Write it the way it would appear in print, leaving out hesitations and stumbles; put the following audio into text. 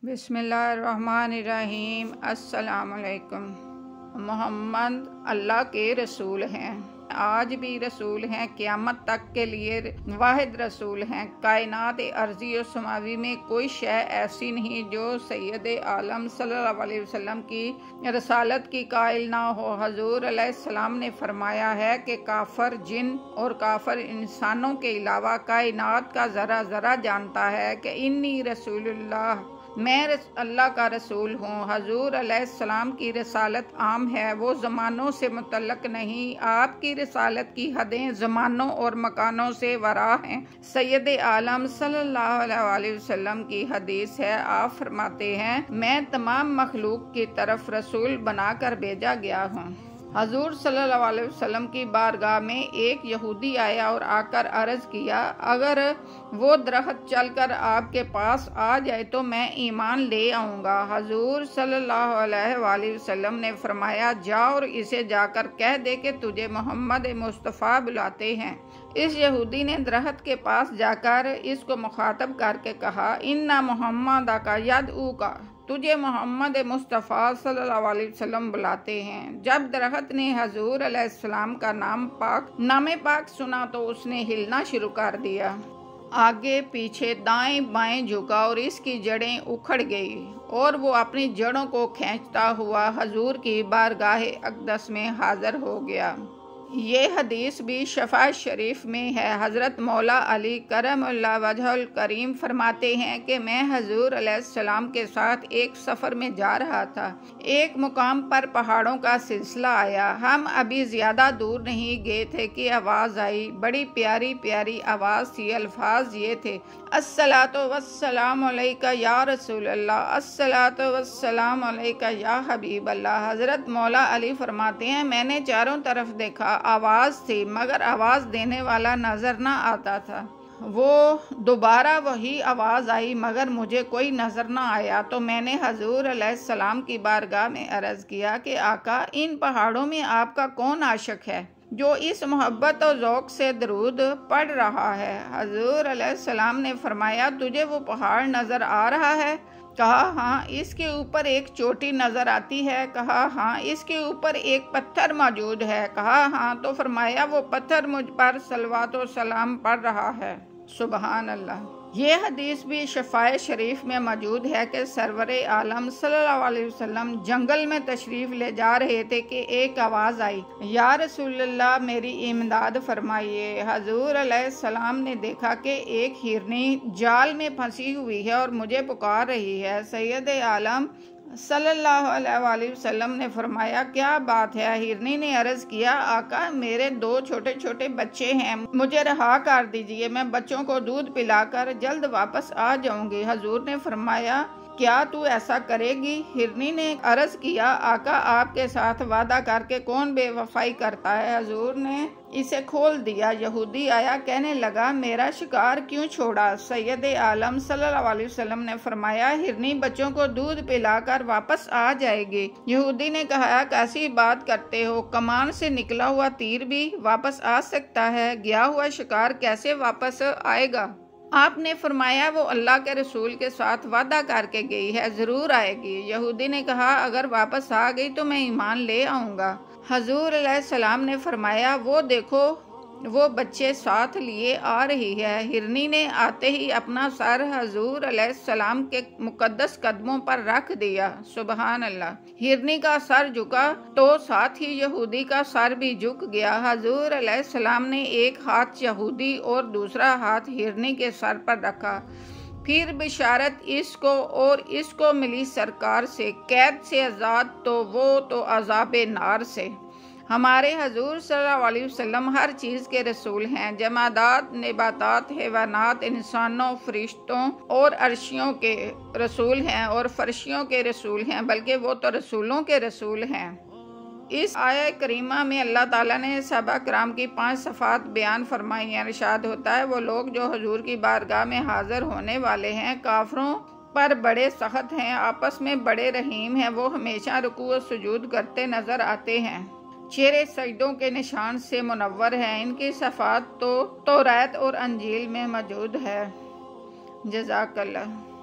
बिस्मिल्लाहिर्रहमानिर्रहीम। अस्सलामुअलैकुम। मोहम्मद अल्लाह के रसूल हैं, आज भी रसूल हैं, क़यामत तक के लिए वाहिद रसूल हैं। कायनात अर्ज़ी और समावी में कोई शय ऐसी नहीं जो सैयद आलम सल्लल्लाहु अलैहि वसल्लम की रसालत की कायल ना हो। हजूर अलैहिस्सलाम ने फरमाया है कि काफर जिन और काफर इंसानों के अलावा कायनात का ज़रा ज़रा जानता है कि इन्नी रसूलुल्लाह, मैं अल्लाह का रसूल हूँ। हजूर अलैहिस्सलाम की रसालत आम है, वो ज़मानों से मुतल्लक नहीं। आपकी रसालत की हदें ज़मानों और मकानों से वरा हैं। सैयद आलम सल्लल्लाहु अलैहि वसल्लम की हदीस है, आप फरमाते हैं, मैं तमाम मखलूक की तरफ रसूल बनाकर भेजा गया हूँ। हजूर सल्लल्लाहु अलैहि वसल्लम की बारगाह में एक यहूदी आया और आकर अर्ज किया, अगर वो दरख्त चलकर आपके पास आ जाए तो मैं ईमान ले आऊँगा। हजूर सल्लल्लाहु अलैहि वसल्लम ने फरमाया, जा और इसे जाकर कह दे कि तुझे मोहम्मद मुस्तफ़ा बुलाते हैं। इस यहूदी ने दरख्त के पास जाकर इसको मुखातब करके कहा, इन्ना मोहम्मद का यदऊ का, तुझे मोहम्मद मुस्तफ़ा सल्लल्लाहु अलैहि वसल्लम बुलाते हैं। जब दरख्त ने हजूर अलैहिस्सलाम का नामे पाक सुना तो उसने हिलना शुरू कर दिया, आगे पीछे दाएं बाएं झुका और इसकी जड़ें उखड़ गई और वो अपनी जड़ों को खींचता हुआ हजूर की बारगाह अक़दस में हाजिर हो गया। ये हदीस भी शफा शरीफ में है। हज़रत मौला अली करमुल्लाह वजहुल करीम फरमाते हैं कि मैं हजूर अलैहिस्सलाम के साथ एक सफ़र में जा रहा था। एक मुकाम पर पहाड़ों का सिलसिला आया। हम अभी ज़्यादा दूर नहीं गए थे कि आवाज़ आई, बड़ी प्यारी प्यारी आवाज़ थी। अल्फाज ये थे, अस्सलातु वस्सलामु अलैका या रसूलल्लाह, अस्सलातु वस्सलामु अलैका या हबीबल्लाह। हज़रत मौला अली फरमाते हैं, मैंने चारों तरफ देखा, आवाज़ थी मगर आवाज़ देने वाला नज़र ना आता था। वो दोबारा वही आवाज़ आई मगर मुझे कोई नज़र ना आया। तो मैंने हजूर अलैहिस्सलाम की बारगाह में अर्ज़ किया कि आका, इन पहाड़ों में आपका कौन आशिक है जो इस मोहब्बत और ज़ौक़ से दरूद पढ़ रहा है। हजूर अलैहिस्सलाम ने फरमाया, तुझे वो पहाड़ नज़र आ रहा है? कहा हाँ। इसके ऊपर एक चोटी नज़र आती है? कहा हाँ। इसके ऊपर एक पत्थर मौजूद है? कहा हाँ। तो फरमाया, वो पत्थर मुझ पर सलवात व सलाम पढ़ रहा है। सुबहान अल्लाह। ये हदीस भी शफाए शरीफ में मौजूद है कि सरवर आलम सल्लल्लाहु अलैहि वसल्लम जंगल में तशरीफ़ ले जा रहे थे कि एक आवाज़ आई, या रसूलल्लाह मेरी इमदाद फरमाइए। हजूर अलैहिस्सलाम ने देखा कि एक हिरनी जाल में फंसी हुई है और मुझे पुकार रही है। सैयद आलम सल्लल्लाहु अलैहि वसल्लम ने फरमाया, क्या बात है? हिरनी ने अर्ज किया, आका, मेरे दो छोटे छोटे बच्चे हैं, मुझे रहा कर दीजिए, मैं बच्चों को दूध पिलाकर जल्द वापस आ जाऊंगी। हजूर ने फरमाया, क्या तू ऐसा करेगी? हिरनी ने अर्ज किया, आका, आपके साथ वादा करके कौन बेवफाई करता है? हजूर ने इसे खोल दिया। यहूदी आया, कहने लगा, मेरा शिकार क्यों छोड़ा? सैयद आलम सल्लल्लाहु अलैहि वसल्लम ने फरमाया, हिरनी बच्चों को दूध पिलाकर वापस आ जाएगी। यहूदी ने कहा, कैसी बात करते हो? कमान से निकला हुआ तीर भी वापस आ सकता है, गया हुआ शिकार कैसे वापस आएगा? आपने फरमाया, वो अल्लाह के रसूल के साथ वादा करके गई है, ज़रूर आएगी। यहूदी ने कहा, अगर वापस आ गई तो मैं ईमान ले आऊँगा। हजूर अलैहिस्सलाम ने फरमाया, वो देखो, वो बच्चे साथ लिए आ रही है। हिरनी ने आते ही अपना सर हजूर अलैहिस्सलाम के मुकद्दस कदमों पर रख दिया। सुबहान अल्लाह। हिरनी का सर झुका तो साथ ही यहूदी का सर भी झुक गया। हजूर अलैहिस्सलाम ने एक हाथ यहूदी और दूसरा हाथ हिरनी के सर पर रखा। फिर बिशारत इसको और इसको मिली सरकार से, कैद से आज़ाद तो वो तो अज़ाबे नार से। हमारे हजूर सल्लल्लाहु अलैहि वसल्लम हर चीज़ के रसूल हैं। जमादात, नबातात, हैवानात, इंसानों, फरिश्तों और अर्शियों के रसूल हैं और फर्शियों के रसूल हैं, बल्कि वो तो रसूलों के रसूल हैं। इस आया करीमा में अल्लाह ताला ने सहाबा कराम की 5 सफ़ात बयान फरमाई हैं। इरशाद होता है, वो लोग जो हजूर की बारगाह में हाजिर होने वाले हैं काफरों पर बड़े सख्त हैं, आपस में बड़े रहीम हैं, वो हमेशा रुकू व सुजूद करते नज़र आते हैं, चेहरे सजदों के निशान से मुनव्वर हैं। इनकी सफ़ात तो तौरात और अंजील में मौजूद है। जज़ाकल्लाह।